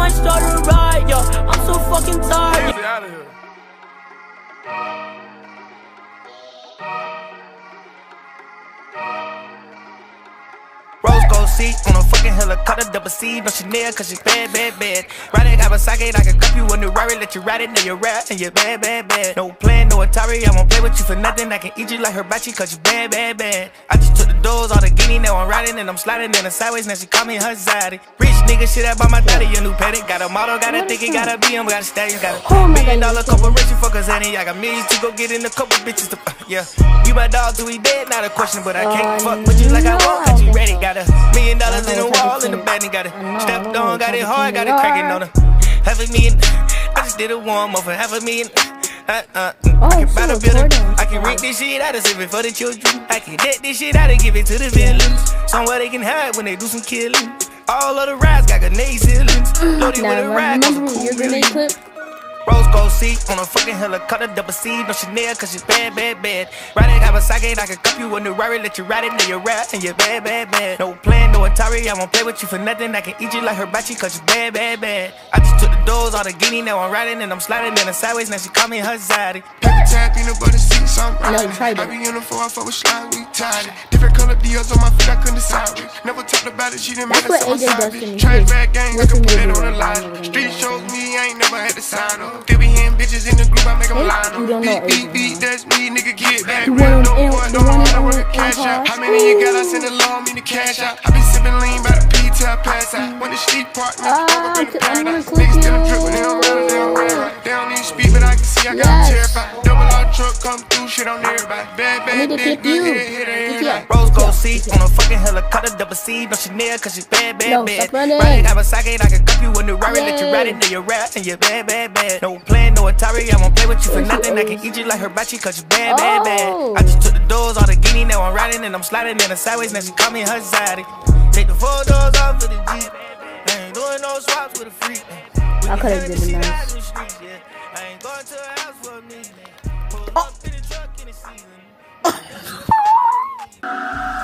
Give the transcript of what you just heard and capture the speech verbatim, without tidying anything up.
might start a riot, yo. I'm so fucking tired. Get out of here. Rose gold seat on a fucking helicopter, double C, no Chanel, cause she bad, bad, bad. Riding Kawasaki, I can cup you a new Rari, let you ride it, now you're rap, and you're bad, bad, bad. No plan, no Atari, I won't play with you for nothing, I can eat you like hibachi, cause you bad, bad, bad. I just took the doors, all the guinea, now I'm riding, and I'm sliding in the sideways, now she call me her zaddy. Rich nigga, shit, I bought my daddy a new paddock, got a model, got a ticket, got a B M, got a stallion, got a oh million dollar corporation, fuck us, Annie, I got millions to go get in a couple bitches to, uh, yeah. You my dog till we dead, not a question, but I can't uh, fuck with you like I want, cause you ready, got a million dollars in the know, wall, in the bed, got it stepped on, got it hard, got it cracking on her. Half a million, I just did a warm up for half a million. Uh, uh, oh, I can buy the building, recording. I can rent this shit out and save it for the children. I can debt this shit out and give it to the villains. Somewhere they can hide when they do some killing. All of the rides got grenade ceilings. Loaded with a ride, remember your grenade clip? Rose gold seat on a fucking helicopter, double C, no Chanel, cause she's bad, bad, bad. Riding Kawasaki, I can cup you a new Rari, let you ride it, now you're rap, and you're bad, bad, bad. No plan, no Atari, I won't play with you for nothing, I can eat you like hibachi, cause you bad, bad, bad. I just took the doors, all the guinea, now I'm riding, and I'm sliding in the sideways, now she call me her zaddy. Paper tap, peanut butter seats, I'm I know, riding. tried it. I be in the four, I fuck with slime, we tied it. Different color deals on my feet, I couldn't decide it. Never talked about it, she didn't make That's it what so A J does to savage. me. Trash bag gang, I Listen can put to it the on the video, line. I'm never Street gonna shows me, I ain't never had to sign up. They be hearing bitches in the group, I make them Hey, line you don't up. know Beat, A J, beat, beat, huh? that's me, nigga, get back. You Real want no an- one, you no want one, I an work a orange cash car? out. How many you got? I send a loan, me the cash out. I be sipping lean by the P till I pass out. When the street park, nigga, Ah, fuck up in the I'm gonna paradise. click Niggas still you. drippin', they don't ride, they don't ride right. They don't need speed, but I can see I got Yes. them terrified. Double R truck come through, shit on everybody. Bad, I bad, need to bad, clip good, you. hit, hit, hit, Yeah. hit. Rose gold seat on a fucking helicopter, double C, no Chanel, cause she's bad, bad, No, bad. stop running. Riding Kawasaki, I can cup you a new Rari, let you Yay. ride it, now you're rap, and you're bad, bad, bad. No plan, no Atari, I won't play with you for nothing, I can eat you like hibachi, cause you bad, bad, bad. Oh. I just took the doors, all the guinea, now I'm riding, and I'm sliding in the sideways, now she call me her zaddy. Take the four doors off of the Jeep, I ain't doing no swaps with a freak. I could've did it nice. I ain't going to a house for a minute. Pull up in the truck in the season.